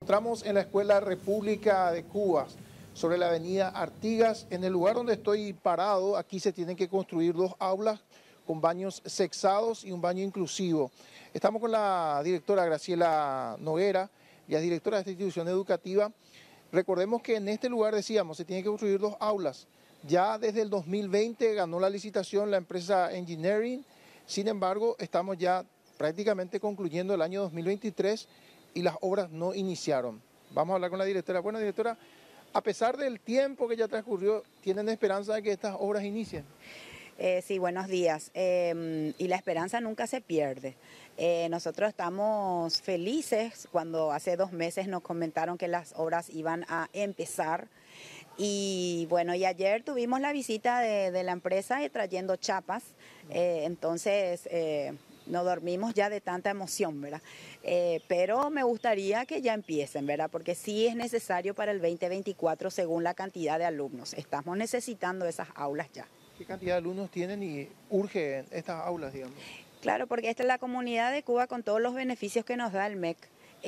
Entramos en la Escuela República de Cuba, sobre la avenida Artigas. En el lugar donde estoy parado, aquí se tienen que construir 2 aulas con baños sexados y un baño inclusivo. Estamos con la directora Graciela Noguera, ella es directora de esta institución educativa. Recordemos que en este lugar, decíamos, se tienen que construir 2 aulas. Ya desde el 2020 ganó la licitación la empresa Engineering. Sin embargo, estamos ya prácticamente concluyendo el año 2023 y las obras no iniciaron. Vamos a hablar con la directora. Bueno, directora, a pesar del tiempo que ya transcurrió, ¿tienen esperanza de que estas obras inicien? Sí, buenos días. Y la esperanza nunca se pierde. Nosotros estamos felices cuando hace 2 meses nos comentaron que las obras iban a empezar. Y bueno, y ayer tuvimos la visita de la empresa trayendo chapas. Entonces no dormimos ya de tanta emoción, ¿verdad? Pero me gustaría que ya empiecen, ¿verdad? Porque sí es necesario para el 2024 según la cantidad de alumnos. Estamos necesitando esas aulas ya. ¿Qué cantidad de alumnos tienen y urge estas aulas, digamos? Claro, porque esta es la comunidad de Cuba con todos los beneficios que nos da el MEC.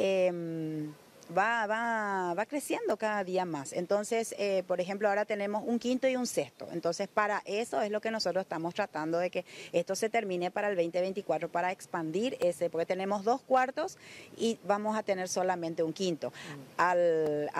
Va creciendo cada día más. Entonces, por ejemplo, ahora tenemos un quinto y un sexto. Entonces, para eso es lo que nosotros estamos tratando de que esto se termine para el 2024, para expandir ese, porque tenemos 2 cuartos y vamos a tener solamente un quinto. Al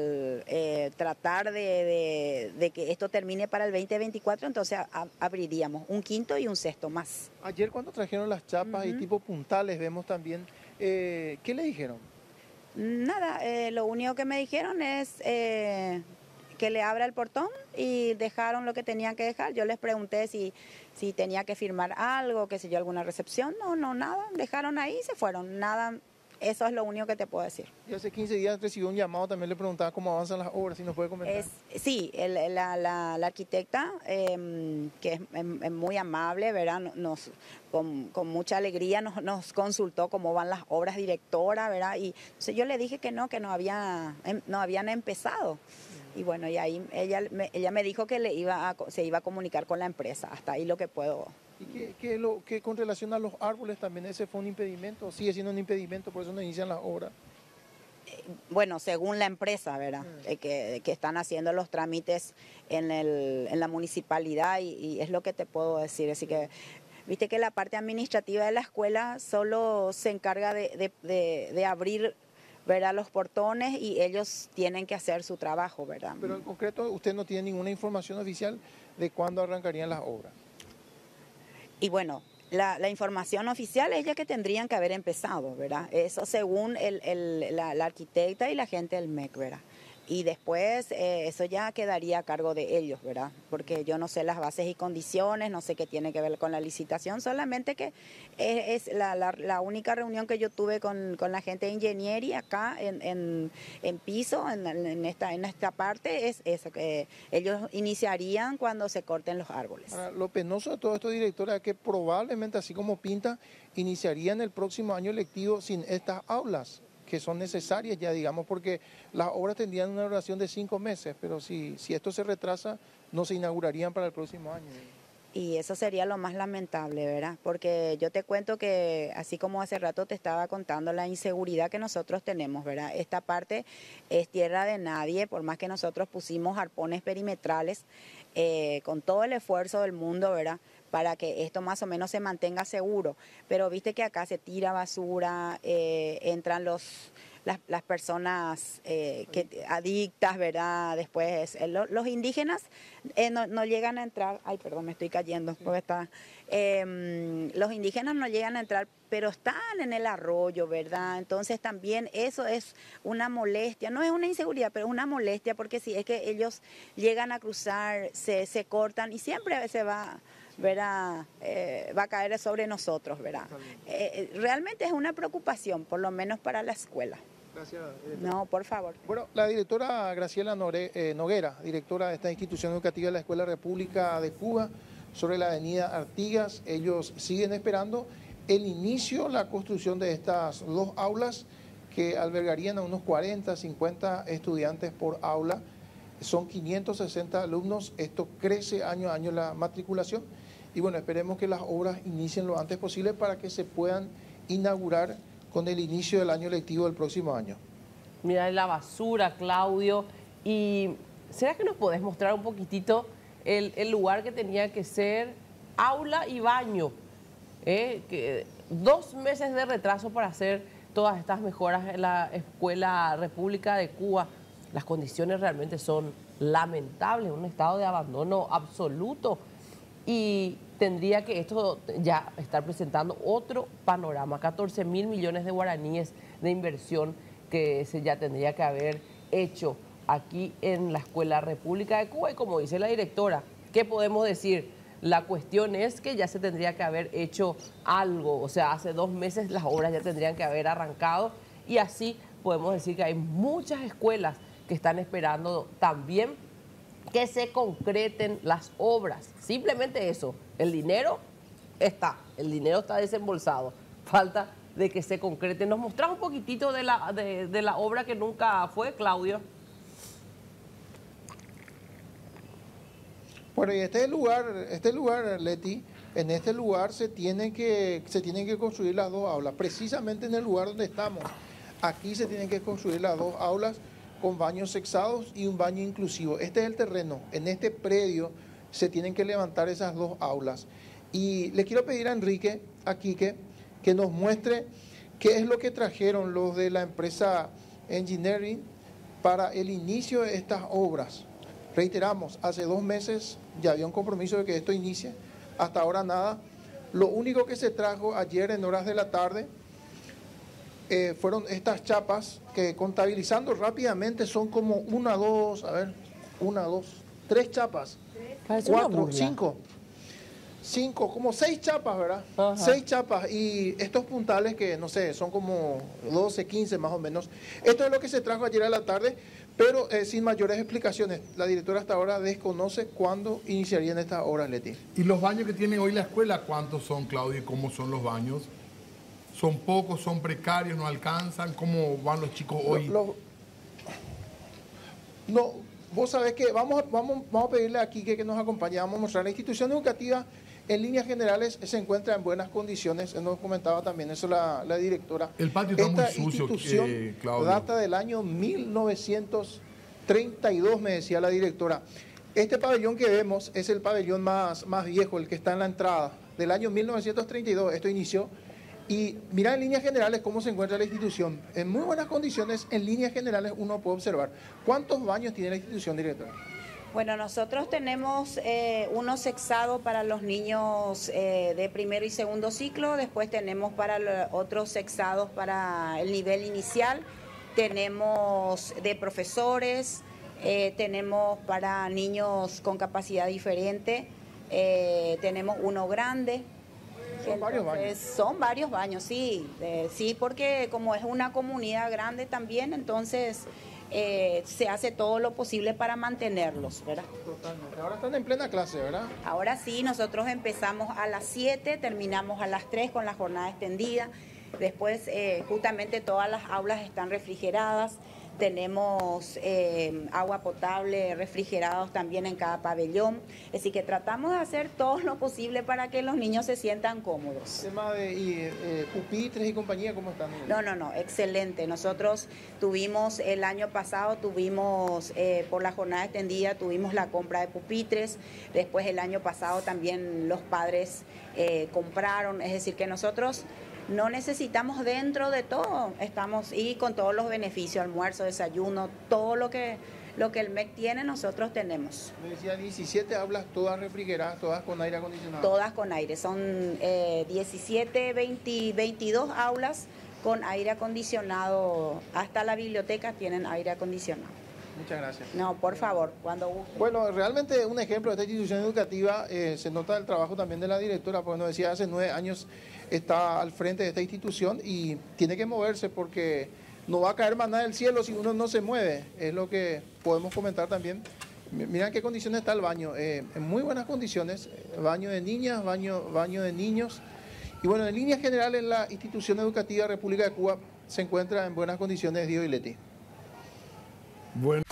tratar de que esto termine para el 2024, entonces abriríamos un quinto y un sexto más. Ayer cuando trajeron las chapas y tipo puntales, vemos también, ¿qué le dijeron? Nada, lo único que me dijeron es que le abra el portón y dejaron lo que tenían que dejar. Yo les pregunté si tenía que firmar algo, qué sé yo, alguna recepción. No, nada, dejaron ahí y se fueron, nada. Eso es lo único que te puedo decir. Y hace 15 días recibió un llamado, también le preguntaba cómo avanzan las obras, si nos puede comentar. Sí, la arquitecta, que es muy amable, ¿verdad? Con mucha alegría nos consultó cómo van las obras, directora, ¿verdad? Y entonces yo le dije que no habían empezado. Y bueno, y ahí ella me dijo que se iba a comunicar con la empresa. Hasta ahí lo que puedo. ¿Y qué con relación a los árboles también ese fue un impedimento? ¿Sigue siendo un impedimento, por eso no inician las obras? Bueno, según la empresa, ¿verdad? Que están haciendo los trámites en la municipalidad y es lo que te puedo decir. Así que, viste que la parte administrativa de la escuela solo se encarga de abrir, ¿verdad?, los portones y ellos tienen que hacer su trabajo, ¿verdad? Pero en concreto, usted no tiene ninguna información oficial de cuándo arrancarían las obras. Y bueno, la información oficial es ya que tendrían que haber empezado, ¿verdad? Eso según la arquitecta y la gente del MEC, ¿verdad? Y después eso ya quedaría a cargo de ellos, ¿verdad? Porque yo no sé las bases y condiciones, no sé qué tiene que ver con la licitación, solamente que es la única reunión que yo tuve con la gente de ingeniería acá en piso, en esta parte, es eso, que ellos iniciarían cuando se corten los árboles. Ahora, lo penoso de todo esto, directora, es que probablemente, así como pinta, iniciarían el próximo año lectivo sin estas aulas, que son necesarias ya, digamos, porque las obras tendrían una duración de 5 meses, pero si esto se retrasa, no se inaugurarían para el próximo año. Y eso sería lo más lamentable, ¿verdad? Porque yo te cuento que, así como hace rato te estaba contando, la inseguridad que nosotros tenemos, ¿verdad? Esta parte es tierra de nadie, por más que nosotros pusimos arpones perimetrales, con todo el esfuerzo del mundo, ¿verdad?, para que esto más o menos se mantenga seguro. Pero viste que acá se tira basura, entran las personas adictas, ¿verdad? Después los indígenas no llegan a entrar. Ay, perdón, me estoy cayendo. Porque los indígenas no llegan a entrar, pero están en el arroyo, ¿verdad? Entonces también eso es una molestia. No es una inseguridad, pero es una molestia porque si es que ellos llegan a cruzar, se cortan y siempre se va... ¿verdad? Va a caer sobre nosotros, ¿verdad? Realmente es una preocupación, por lo menos para la escuela. Gracias. No, por favor. Bueno, la directora Graciela Noguera, directora de esta institución educativa de la Escuela República de Cuba, sobre la avenida Artigas, ellos siguen esperando el inicio, la construcción de estas 2 aulas que albergarían a unos 40, 50 estudiantes por aula. Son 560 alumnos, esto crece año a año la matriculación y bueno, esperemos que las obras inicien lo antes posible para que se puedan inaugurar con el inicio del año lectivo del próximo año. Mira la basura, Claudio. ¿Y será que nos podés mostrar un poquitito el lugar que tenía que ser aula y baño? Que 2 meses de retraso para hacer todas estas mejoras en la Escuela República de Cuba. Las condiciones realmente son lamentables, un estado de abandono absoluto. Y tendría que esto ya estar presentando otro panorama, 14.000 millones de guaraníes de inversión que se ya tendría que haber hecho aquí en la Escuela República de Cuba. Y como dice la directora, ¿qué podemos decir? La cuestión es que ya se tendría que haber hecho algo, o sea, hace 2 meses las obras ya tendrían que haber arrancado y así podemos decir que hay muchas escuelas que están esperando también que se concreten las obras. Simplemente eso, el dinero está desembolsado, falta de que se concreten. ¿Nos mostrás un poquitito de la obra que nunca fue, Claudio? Bueno, y este lugar, Leti, en este lugar se tienen que construir las 2 aulas, precisamente en el lugar donde estamos. Aquí se tienen que construir las 2 aulas con baños sexados y un baño inclusivo. Este es el terreno, en este predio se tienen que levantar esas 2 aulas. Y le quiero pedir a Enrique, a Quique, que nos muestre qué es lo que trajeron los de la empresa Engineering para el inicio de estas obras. Reiteramos, hace 2 meses ya había un compromiso de que esto inicie, hasta ahora nada. Lo único que se trajo ayer en horas de la tarde fueron estas chapas que, contabilizando rápidamente, son como 1, 2, 3 chapas, 4, 5, como 6 chapas, ¿verdad? Ajá. 6 chapas y estos puntales que, no sé, son como 12, 15 más o menos. Esto es lo que se trajo ayer a la tarde, pero sin mayores explicaciones. La directora hasta ahora desconoce cuándo iniciarían estas obras, Leti. ¿Y los baños que tiene hoy la escuela, cuántos son, Claudio, y cómo son los baños? ¿Son pocos, son precarios, no alcanzan? ¿Cómo van los chicos hoy? No, vos sabés que vamos a pedirle aquí que nos acompañe, vamos a mostrar. La institución educativa en líneas generales se encuentra en buenas condiciones, nos comentaba también eso la directora. El patio está muy sucio, institución Claudio. Data del año 1932, me decía la directora. Este pabellón que vemos es el pabellón más viejo, el que está en la entrada, del año 1932, esto inició. Y mira en líneas generales cómo se encuentra la institución. En muy buenas condiciones, en líneas generales uno puede observar. ¿Cuántos baños tiene la institución, directora? Bueno, nosotros tenemos uno sexado para los niños de primero y segundo ciclo, después tenemos para otros sexados para el nivel inicial, tenemos de profesores, tenemos para niños con capacidad diferente, tenemos uno grande. Son varios baños. Son varios baños, sí, sí, porque como es una comunidad grande también, entonces se hace todo lo posible para mantenerlos, ¿verdad? Totalmente. Ahora están en plena clase, ¿verdad? Ahora sí, nosotros empezamos a las 7, terminamos a las 3 con la jornada extendida. Después, justamente todas las aulas están refrigeradas. Tenemos agua potable, refrigerados también en cada pabellón. Así que tratamos de hacer todo lo posible para que los niños se sientan cómodos. ¿Tema de pupitres y compañía, cómo están? No, excelente. Nosotros tuvimos, el año pasado tuvimos, por la jornada extendida, tuvimos la compra de pupitres. Después el año pasado también los padres compraron. Es decir, que nosotros no necesitamos dentro de todo, estamos y con todos los beneficios, almuerzo, desayuno, todo lo que el MEC tiene, nosotros tenemos. Me decía 17 aulas, todas refrigeradas, todas con aire acondicionado. Todas con aire, son 17, 22 aulas con aire acondicionado, hasta la biblioteca tienen aire acondicionado. Muchas gracias. No, por favor, cuando guste. Bueno, realmente un ejemplo de esta institución educativa, se nota el trabajo también de la directora, porque nos decía hace 9 años está al frente de esta institución y tiene que moverse porque no va a caer más nada del cielo si uno no se mueve, es lo que podemos comentar también. Mira en qué condiciones está el baño, en muy buenas condiciones, baño de niñas, baño de niños. Y bueno, en líneas generales la institución educativa República de Cuba se encuentra en buenas condiciones, Dio y Leti. Bueno.